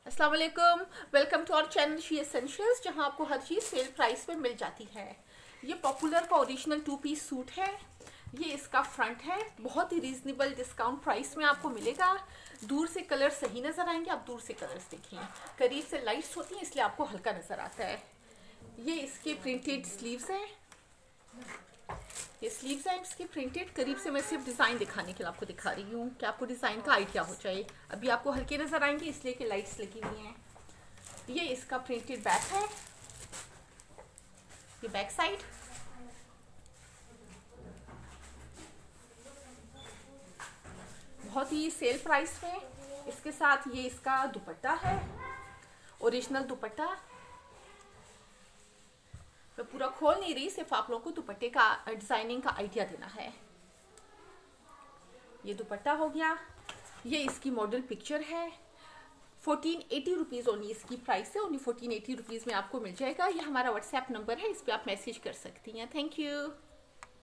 अस्सलाम वालेकुम, welcome to our channel she essentials, जहां आपको हर चीज़ सेल प्राइस पे मिल जाती है। ये पॉपुलर का ओरिजिनल 2 पीस सूट है। ये इसका फ्रंट है, बहुत ही रीजनेबल डिस्काउंट प्राइस में आपको मिलेगा। दूर से कलर सही नज़र आएंगे, आप दूर से कलर्स देखिए, करीब से लाइट्स होती हैं इसलिए आपको हल्का नज़र आता है। ये इसके प्रिंटेड स्लीव्स हैं, ये स्लीव्स हैं इसकी प्रिंटेड। करीब से मैं सिर्फ डिज़ाइन दिखाने के लिए आपको दिखा रही हूँ कि आपको डिज़ाइन का आइडिया हो जाए। अभी आपको हल्के नज़र आएंगे इसलिए कि लाइट्स लगी हुई हैं। ये इसका प्रिंटेड बैक है, ये बैक साइड। बहुत ही सेल प्राइस में। इसके साथ ये इसका दुपट्टा है, ओरिजिनल दुपट्टा। मैं पूरा खोल नहीं रही, सिर्फ आप लोगों को दुपट्टे का डिजाइनिंग का आइडिया देना है। ये दुपट्टा हो गया। ये इसकी मॉडल पिक्चर है। 1480 रुपीज़ ओनली इसकी प्राइस है। ओनली 1480 रुपीज़ में आपको मिल जाएगा। ये हमारा व्हाट्सएप नंबर है, इस पर आप मैसेज कर सकती हैं। Thank you.